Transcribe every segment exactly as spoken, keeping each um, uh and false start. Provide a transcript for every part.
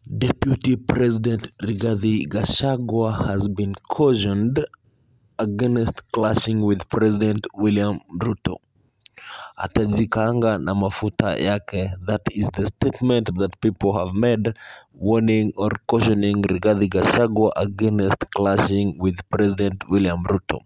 Deputy President Rigathi Gachagua has been cautioned against clashing with President William Ruto. Atajikaanga na mafuta yake. That is the statement that people have made, warning or cautioning Rigathi Gachagua against clashing with President William Ruto.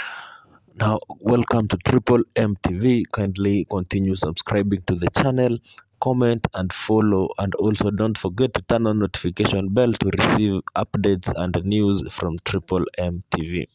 Now, welcome to Triple M T V. Kindly continue subscribing to the channel, comment and follow, and also don't forget to turn on notification bell to receive updates and news from Triple M T V.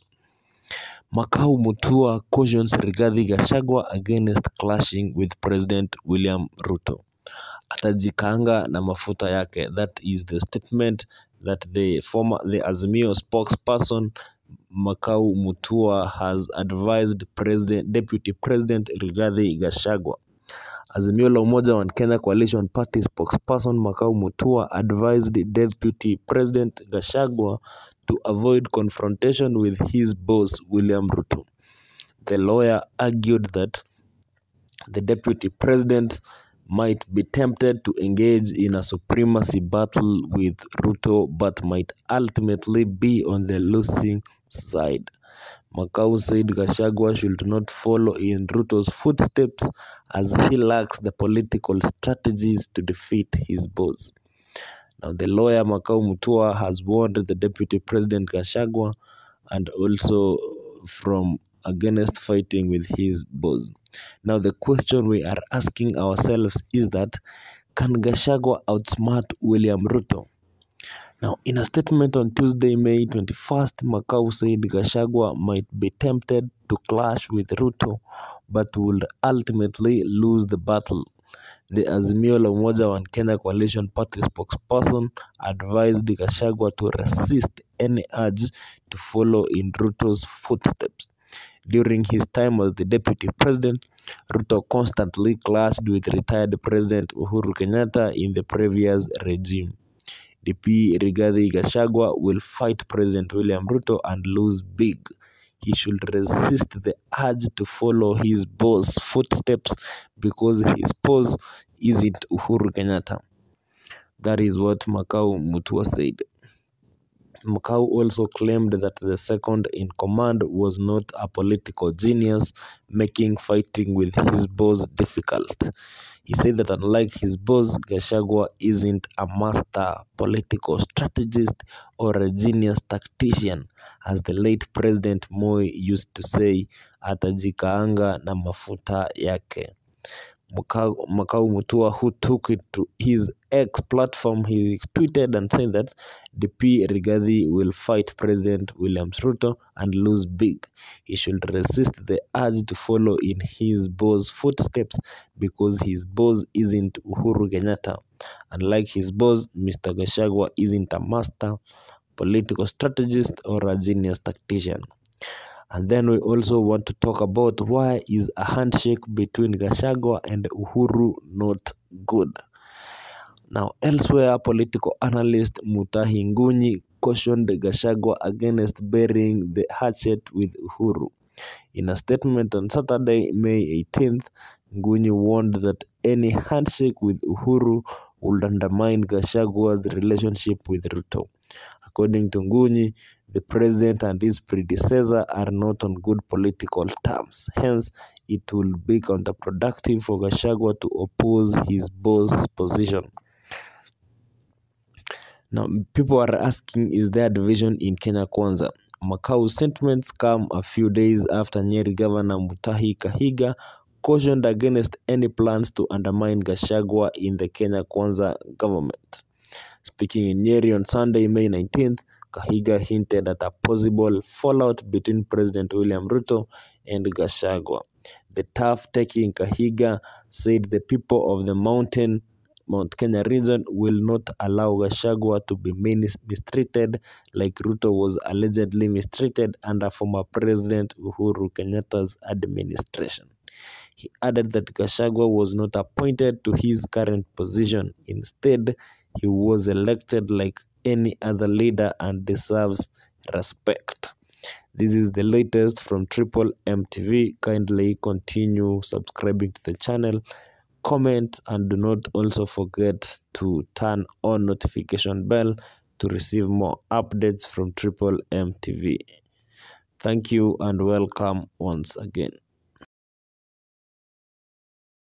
Makau Mutua cautions Rigathi Gachagua against clashing with President William Ruto. Atajikaanga na mafuta yake. That is the statement that the former the Azimio spokesperson Makau Mutua has advised President Deputy President Rigathi Gachagua. Azimio la Umoja wa Kenya Coalition Party spokesperson Makau Mutua advised Deputy President Gachagua to avoid confrontation with his boss William Ruto. The lawyer argued that the Deputy President might be tempted to engage in a supremacy battle with Ruto but might ultimately be on the losing side. Makau said Gachagua should not follow in Ruto's footsteps as he lacks the political strategies to defeat his boss. Now, the lawyer Makau Mutua has warned the Deputy President Gachagua and also from against fighting with his boss. Now, the question we are asking ourselves is that, can Gachagua outsmart William Ruto? Now, in a statement on Tuesday, May twenty-first, Makau said Gachagua might be tempted to clash with Ruto, but would ultimately lose the battle. The Azimio la Umoja wa Kenya Coalition Party spokesperson advised Gachagua to resist any urge to follow in Ruto's footsteps. During his time as the deputy president, Ruto constantly clashed with retired President Uhuru Kenyatta in the previous regime. D P Rigathi Gachagua will fight President William Ruto and lose big. He should resist the urge to follow his boss' footsteps because his boss isn't Uhuru Kenyatta. That is what Makau Mutua said. Makau also claimed that the second in command was not a political genius, making fighting with his boss difficult. He said that unlike his boss, Gachagua isn't a master political strategist or a genius tactician, as the late President Moi used to say, atajikaanga na mafuta yake. Makau, Makau Mutua, who took it to his X platform, he tweeted and said that D P Rigathi will fight President William Ruto and lose big. He should resist the urge to follow in his boss' footsteps because his boss isn't Uhuru Kenyatta. Unlike his boss, Mister Gachagua isn't a master political strategist or a genius tactician. And then we also want to talk about why is a handshake between Gachagua and Uhuru not good. Now, elsewhere, political analyst Mutahi Ngunyi cautioned Gachagua against burying the hatchet with Uhuru. In a statement on Saturday, May eighteenth, Ngunyi warned that any handshake with Uhuru would undermine Gachagua's relationship with Ruto. According to Ngunyi, the president and his predecessor are not on good political terms. Hence, it will be counterproductive for Gachagua to oppose his boss' position. Now, people are asking, is there division in Kenya Kwanza? Makau's sentiments come a few days after Nyeri Governor Mutahi Kahiga cautioned against any plans to undermine Gachagua in the Kenya Kwanza government. Speaking in Nyeri on Sunday, May nineteenth, Kahiga hinted at a possible fallout between President William Ruto and Gachagua. The tough-taking Kahiga said the people of the mountain Mount Kenya region will not allow Gachagua to be mistreated like Ruto was allegedly mistreated under former President Uhuru Kenyatta's administration. He added that Gachagua was not appointed to his current position. Instead, he was elected like any other leader and deserves respect. This is the latest from Triple M T V. Kindly continue subscribing to the channel, comment, and do not also forget to turn on notification bell to receive more updates from Triple M T V. Thank you and welcome once again.